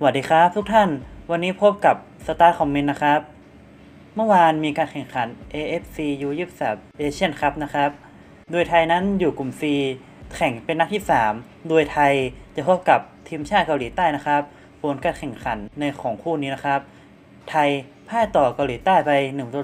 วัสดีครับทุกท่านวันนี้พบกับ Start Comment นะครับเมื่อวานมีการแข่งขัน AFC U23 Asian Cup นะครับโดยไทยนั้นอยู่กลุ่ม C แข่งเป็นนัดที่ 3 โดยไทยจะพบกับทีมชาติเกาหลีใต้นะครับผลการแข่งขันในของคู่นี้นะครับไทยพ่ายต่อเกาหลีใต้ไป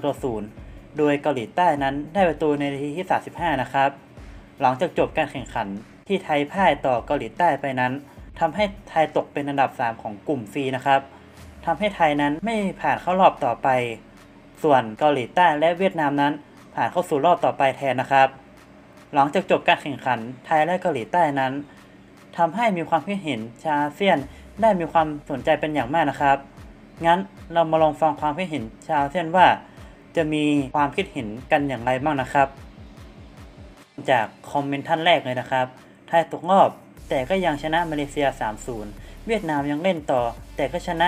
1-0โดยเกาหลีใต้นั้นได้ประตูในนาทีที่35นะครับหลังจากจบการแข่งขันที่ไทยพ่ายต่อเกาหลีใต้ไปนั้นทำให้ไทยตกเป็นอันดับ 3 ของกลุ่ม C นะครับทำให้ไทยนั้นไม่ผ่านเข้ารอบต่อไปส่วนเกาหลีใต้และเวียดนามนั้นผ่านเข้าสู่รอบต่อไปแทนนะครับหลังจากจบการแข่งขันไทยและเกาหลีใต้นั้นทำให้มีความคิดเห็นชาวอาเซียนได้มีความสนใจเป็นอย่างมากนะครับงั้นเรามาลองฟังความคิดเห็นชาวอาเซียนว่าจะมีความคิดเห็นกันอย่างไรบ้างนะครับจากคอมเมนต์ท่านแรกเลยนะครับไทยตกรอบแต่ก็ยังชนะมาเลเซีย 3-0 เวียดนามยังเล่นต่อแต่ก็ชนะ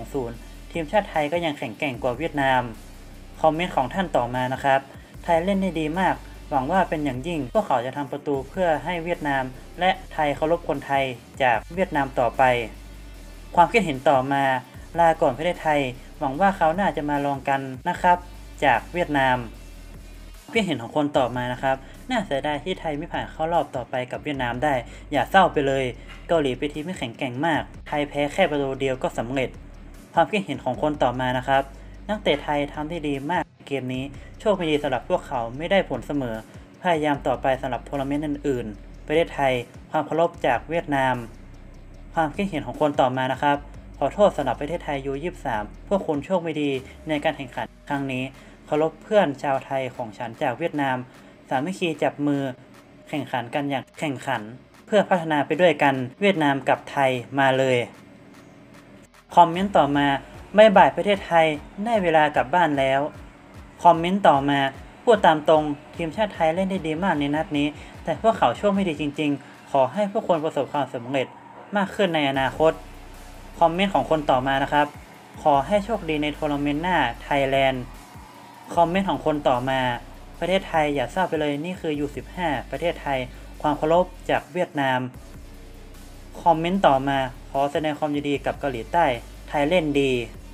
2-0 ทีมชาติไทยก็ยังแข็งแกร่งกว่าเวียดนามคอมเมนต์ของท่านต่อมานะครับไทยเล่นได้ดีมากหวังว่าเป็นอย่างยิ่งพวกเขาจะทำประตูเพื่อให้เวียดนามและไทยเคารพคนไทยจากเวียดนามต่อไปความคิดเห็นต่อมาลาก่อนประเทศไทยหวังว่าเขาน่าจะมาลองกันนะครับจากเวียดนามคิดเห็นของคนต่อมานะครับน่าเสียดายที่ไทยไม่ผ่านเข้ารอบต่อไปกับเวียดนามได้อย่าเศร้าไปเลยเกาหลีเป็นทีมที่แข็งแกร่งมากไทยแพ้แค่ประตูเดียวก็สำเร็จความคิดเห็นของคนต่อมานะครับนักเตะไทยทำได้ดีมากเกมนี้โชคไม่ดีสำหรับพวกเขาไม่ได้ผลเสมอพยายามต่อไปสำหรับทัวร์นาเมนต์อื่นๆประเทศไทยความเคารพจากเวียดนามความคิดเห็นของคนต่อมานะครับขอโทษสำหรับประเทศไทยU23พวกคุณโชคไม่ดีในการแข่งขันครั้งนี้เคารพเพื่อนชาวไทยของฉันจากเวียดนามสามัคคีจับมือแข่งขันกันอย่างแข่งขันเพื่อพัฒนาไปด้วยกันเวียดนามกับไทยมาเลยคอมเมนต์ต่อมาบ๊ายบายประเทศไทยได้เวลากลับบ้านแล้วคอมเมนต์ต่อมาพูดตามตรงทีมชาติไทยเล่นได้ดีมากในนัดนี้แต่พวกเขาโชคไม่ดีจริงๆขอให้พวกคนประสบความสำเร็จมากขึ้นในอนาคตคอมเมนต์ของคนต่อมานะครับขอให้โชคดีในทัวร์นาเมนต์หน้าไทยแลนด์คอมเมนต์ของคนต่อมาประเทศไทยอย่าทราบไปเลยนี่คือ U15 ประเทศไทยความเคารพจากเวียดนามคอมเมนต์ต่อมาขอแสดงความยินดีกับเกาหลีใต้ไทยเล่นดี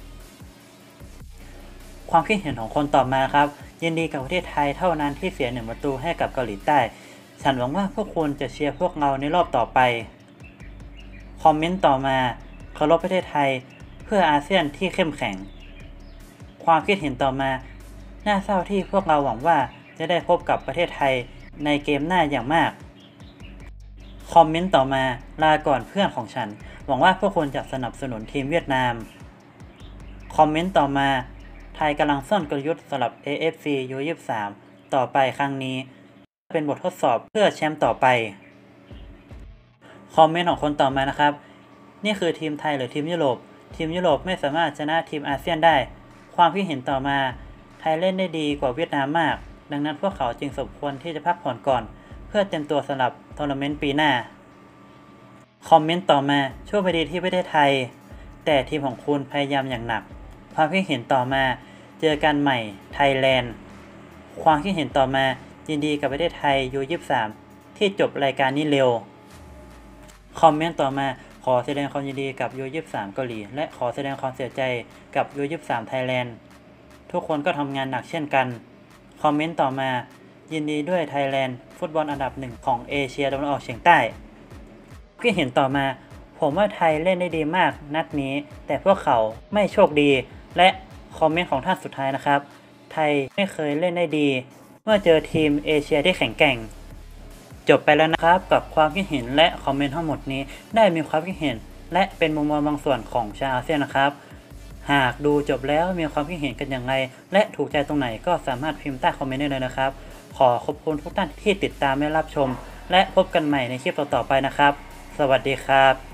ความคิดเห็นของคนต่อมาครับยินดีกับประเทศไทยเท่านั้นที่เสีย1 ประตูให้กับเกาหลีใต้ฉันหวังว่าพวกคุณจะเชียร์พวกเราในรอบต่อไปคอมเมนต์ต่อมาเคารพประเทศไทยเพื่ออาเซียนที่เข้มแข็งความคิดเห็นต่อมาน่าเศร้าที่พวกเราหวังว่าจะได้พบกับประเทศไทยในเกมหน้าอย่างมากคอมเมนต์ต่อมาลาก่อนเพื่อนของฉันหวังว่าพวกคุณจะสนับสนุนทีมเวียดนามคอมเมนต์ต่อมาไทยกำลังซ่อนกลยุทธ์สำหรับ AFC U23 ต่อไปครั้งนี้เป็นบททดสอบเพื่อแชมป์ต่อไปคอมเมนต์ของคนต่อมานะครับนี่คือทีมไทยหรือทีมยุโรปทีมยุโรปไม่สามารถชนะทีมอาเซียนได้ความคิดเห็นต่อมาไทยเล่นได้ดีกว่าเวียดนามมากดังนั้นพวกเขาจึงสมควรที่จะพักผ่อนก่อนเพื่อเตรียมตัวสำหรับทัวร์นาเมนต์ปีหน้าคอมเมนต์ต่อมาโชคไม่ดีที่ประเทศไทยแต่ทีมของคุณพยายามอย่างหนักความคิดเห็นต่อมาเจอกันใหม่ไทยแลนด์ความคิดเห็นต่อมายินดีกับประเทศไทยU23ที่จบรายการนี้เร็วคอมเมนต์ต่อมาขอแสดงความยินดีกับU23เกาหลีและขอแสดงความเสียใจกับU23ไทยแลนด์ทุกคนก็ทำงานหนักเช่นกันคอมเมนต์ต่อมายินดีด้วยไทยแลนด์ฟุตบอลอันดับ1ของเอเชียตะวันออกเฉียงใต้คิดเห็นต่อมาผมว่าไทยเล่นได้ดีมากนัดนี้แต่พวกเขาไม่โชคดีและคอมเมนต์ของท่านสุดท้ายนะครับไทยไม่เคยเล่นได้ดีเมื่อเจอทีมเอเชียที่แข็งแกร่งจบไปแล้วนะครับกับความคิดเห็นและคอมเมนต์ทั้งหมดนี้ได้มีความคิดเห็นและเป็นมุมมองบางส่วนของชาวอาเซียนนะครับหากดูจบแล้วมีความคิดเห็นกันอย่างไรและถูกใจตรงไหนก็สามารถพิมพ์ใต้คอมเมนต์ได้เลยนะครับขอขอบคุณทุกท่านที่ติดตามและรับชมและพบกันใหม่ในคลิปต่อๆไปนะครับสวัสดีครับ